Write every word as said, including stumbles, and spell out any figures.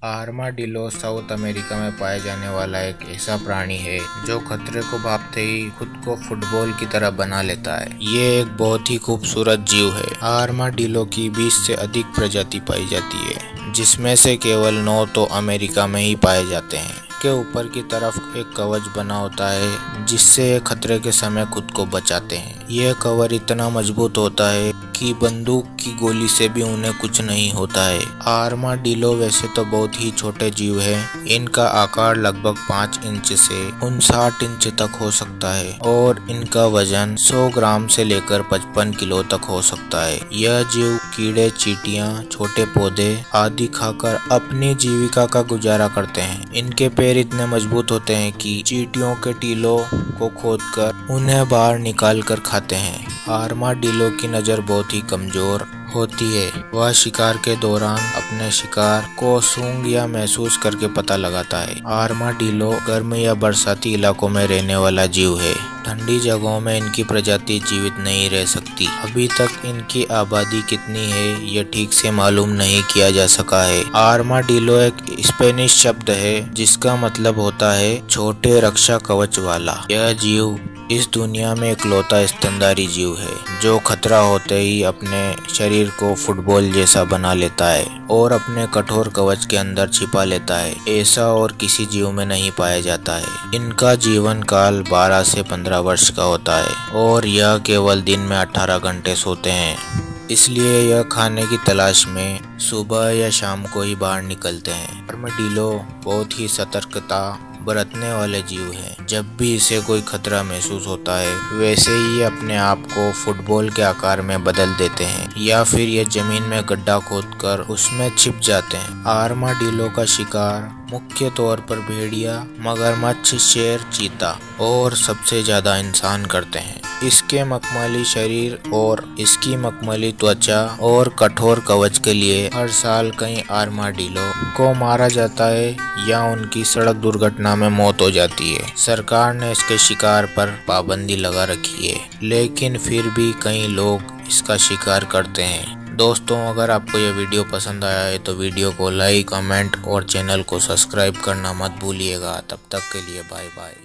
Armadillo south America में पाया जाने वाला एक ऐसा प्राणी है जो खतरे को भांपते ही खुद को फुटबॉल की तरह बना लेता है। ये एक बहुत ही खूबसूरत जीव है। आर्माडिलो की बीस से अधिक प्रजाति पाई जाती है, जिसमें से केवल नौ तो अमेरिका में ही पाए जाते हैं। के ऊपर की तरफ एक कवच बना होता है जिससे ये खतरे के समय खुद को बचाते हैं। यह कवर इतना मजबूत होता है कि बंदूक की गोली से भी उन्हें कुछ नहीं होता है। आर्माडिलो वैसे तो बहुत ही छोटे जीव है। इनका आकार लगभग पाँच इंच से उनसाठ इंच तक हो सकता है और इनका वजन सौ ग्राम से लेकर पचपन किलो तक हो सकता है। यह जीव कीड़े, चींटियां, छोटे पौधे आदि खाकर अपनी जीविका का गुजारा करते हैं। इनके पैर इतने मजबूत होते हैं कि चींटियों के टीलों को खोदकर उन्हें बाहर निकाल कर खाते हैं। आर्माडिलो की नज़र बहुत ही कमजोर होती है। वह शिकार के दौरान अपने शिकार को सूंघ या महसूस करके पता लगाता है। आर्माडिलो गर्म या बरसाती इलाकों में रहने वाला जीव है। ठंडी जगहों में इनकी प्रजाति जीवित नहीं रह सकती। अभी तक इनकी आबादी कितनी है यह ठीक से मालूम नहीं किया जा सका है। आर्माडिलो एक स्पेनिश शब्द है जिसका मतलब होता है छोटे रक्षा कवच वाला। यह जीव इस दुनिया में इकलौता स्तनधारी जीव है जो खतरा होते ही अपने शरीर को फुटबॉल जैसा बना लेता है और अपने कठोर कवच के अंदर छिपा लेता है। ऐसा और किसी जीव में नहीं पाया जाता है। इनका जीवन काल बारह से पंद्रह वर्ष का होता है और यह केवल दिन में अठारह घंटे सोते हैं। इसलिए यह खाने की तलाश में सुबह या शाम को ही बाहर निकलते हैं। आर्माडिलो बहुत ही सतर्कता बरतने वाले जीव हैं। जब भी इसे कोई खतरा महसूस होता है वैसे ही अपने आप को फुटबॉल के आकार में बदल देते हैं या फिर ये जमीन में गड्ढा खोदकर उसमें छिप जाते हैं। आर्माडिलो का शिकार मुख्य तौर पर भेड़िया, मगरमच्छ, शेर, चीता और सबसे ज्यादा इंसान करते हैं। इसके मखमली शरीर और इसकी मखमली त्वचा और कठोर कवच के लिए हर साल कई आर्माडिलो को मारा जाता है या उनकी सड़क दुर्घटना में मौत हो जाती है। सरकार ने इसके शिकार पर पाबंदी लगा रखी है, लेकिन फिर भी कई लोग इसका शिकार करते हैं। दोस्तों, अगर आपको यह वीडियो पसंद आया है तो वीडियो को लाइक, कमेंट और चैनल को सब्सक्राइब करना मत भूलिएगा। तब तक के लिए बाय बाय।